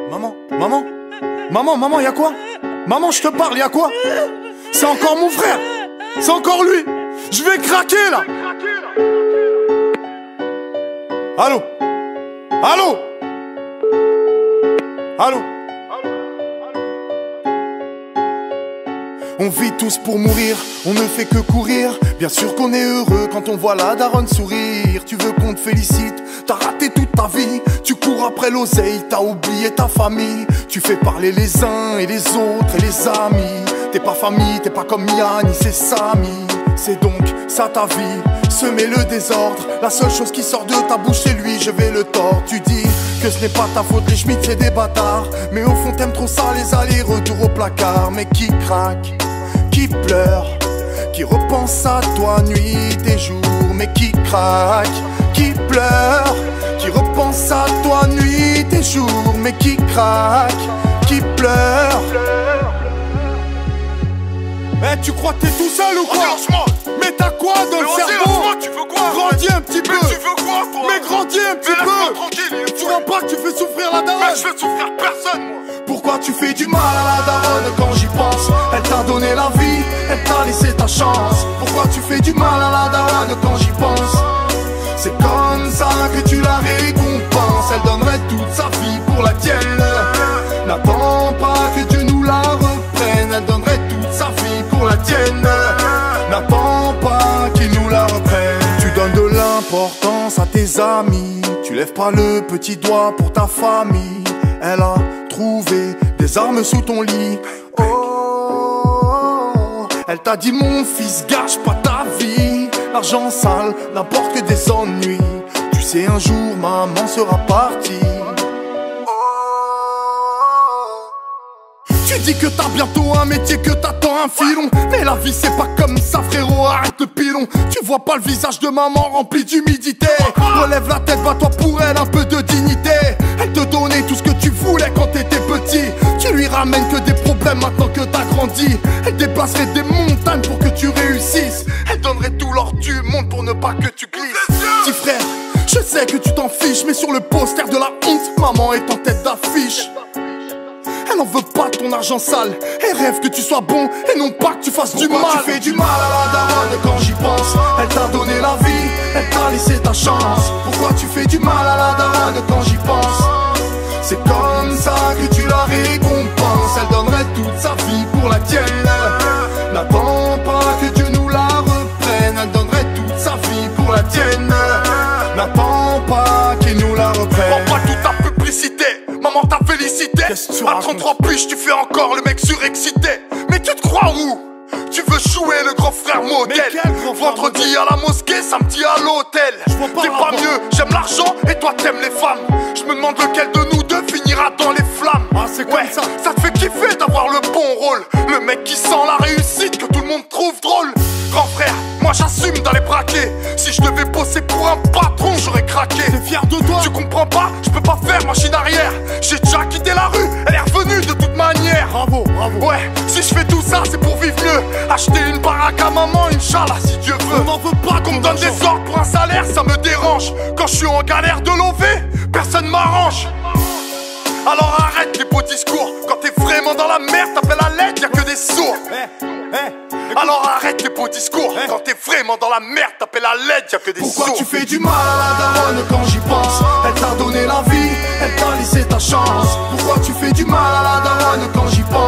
Maman, y'a quoi? Maman, je te parle, y'a quoi? C'est encore mon frère. C'est encore lui. Je vais craquer là. Allô? Allô? Allô? On vit tous pour mourir, on ne fait que courir. Bien sûr qu'on est heureux quand on voit la daronne sourire. Tu veux qu'on te félicite, t'as raté toute ta vie. Tu cours après l'oseille, t'as oublié ta famille. Tu fais parler les uns et les autres et les amis. T'es pas famille, t'es pas comme Yann, c'est Samy. C'est donc ça ta vie, semer le désordre. La seule chose qui sort de ta bouche c'est lui, je vais le tordre. Tu dis que ce n'est pas ta faute, les Schmitt c'est des bâtards. Mais au fond t'aimes trop ça, les allers-retours au placard. Mais qui craque, qui pleure, qui repense à toi nuit et jour. Mais qui craque, qui pleure, qui repense à toi nuit et jour. Mais qui craque, qui pleure. Eh, tu crois que t'es tout seul ou quoi? Mais t'as quoi dans le cerveau? Tu veux quoi? Grandis un petit peu. Mais tu veux quoi toi? Mais grandis un petit peu. Tranquille, tu vois pas que tu fais souffrir la daronne? Mais je fais souffrir personne moi. Pourquoi tu fais du mal à la daronne quand j'y pense? Elle t'a donné la vie, elle t'a laissé ta chance. Pourquoi tu fais du mal à la daronne quand j'y pense? C'est comme ça que tu la récompenses. Elle donnerait toute sa vie pour la tienne. N'attends pas que Dieu nous la reprenne. Elle donnerait toute sa vie pour la tienne. N'attends pas qu'il nous la reprenne. Tu donnes de l'importance à tes amis. Tu lèves pas le petit doigt pour ta famille. Elle a trouvé des armes sous ton lit. Oh, elle t'a dit mon fils gâche pas ta vie. L'argent sale n'apporte que des ennuis. Tu sais un jour maman sera partie. Tu dis que t'as bientôt un métier, que t'attends un filon. Mais la vie c'est pas comme ça frérot, arrête le pilon. Tu vois pas le visage de maman rempli d'humidité. Relève la tête, bats-toi pour elle, un peu de dignité. Elle te donnait tout ce que tu voulais quand t'étais petit. Tu lui ramènes que des problèmes maintenant que t'as grandi. Elle déplacerait des montagnes pour que tu réussisses. Elle donnerait tout l'or du monde pour ne pas que tu glisses. Petit frère, je sais que tu t'en fiches, mais sur le poster de la honte, maman est en tête d'affiche. Elle n'en veut pas de ton argent sale. Elle rêve que tu sois bon et non pas que tu fasses du mal. Tu fais du mal à la daronne quand j'y pense? Elle t'a donné la vie, elle t'a laissé ta chance. Pourquoi tu fais du mal à la daronne quand j'y pense? C'est comme ça que tu la récompenses. Elle donnerait toute sa vie pour la tienne. N'attends pas que Dieu nous la reprenne. Elle donnerait toute sa vie pour la tienne. N'attends pas qu'il nous la reprenne. Prends pas toute ta publicité. Maman t'a félicité. À 33 piges tu fais encore le mec surexcité. Mais tu te crois où? Tu veux jouer le grand frère modèle. Vendredi à la mosquée, samedi à l'hôtel. T'es pas mieux, j'aime l'argent et toi t'aimes les femmes. Je me demande lequel de nous deux finira dans les flammes. Ah, c'est comme ça. Ça te fait kiffer d'avoir le bon rôle. Le mec qui sent la réussite que tout le monde trouve drôle. Grand frère, moi j'assume d'aller braquer. Si je devais bosser pour un patron, j'aurais craqué. T'es fier de toi? Tu comprends pas? Je peux pas faire machine arrière. J'ai déjà quitté la rue, elle est revenue de toute manière. Bravo, bravo. Ouais, si je fais tout ça, c'est pour vivre mieux. Acheter une baraque à maman, Inch'Allah, si Dieu veut. On n'en veut pas qu'on me donne des ordres pour un salaire, ça me dérange. Quand je suis en galère de lever, personne m'arrange. Alors arrête les beaux discours. Quand t'es vraiment dans la merde, t'appelles à l'aide, y'a que des sourds. Alors arrête les beaux discours. Quand t'es vraiment dans la merde, t'appelles à l'aide, y'a que des sourds. Pourquoi tu fais du mal à la daronne quand j'y pense? Elle t'a donné la vie, elle t'a laissé ta chance. Pourquoi tu fais du mal à la daronne quand j'y pense?